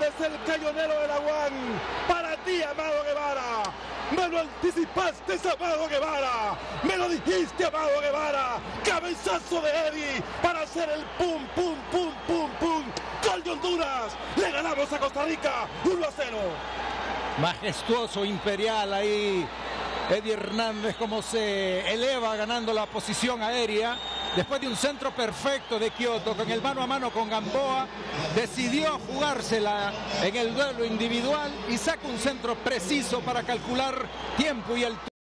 es el cañonero de la UAN. Para ti, Amado Guevara. Me lo anticipaste, Amado Guevara. Me lo dijiste, Amado Guevara. Cabezazo de Eddie para hacer el pum, pum, pum, pum, pum. Gol de Honduras. Le ganamos a Costa Rica 1-0. Majestuoso, imperial ahí. Eddie Hernández como se eleva ganando la posición aérea. Después de un centro perfecto de Quioto con el mano a mano con Gamboa, decidió jugársela en el duelo individual y saca un centro preciso para calcular tiempo y altura.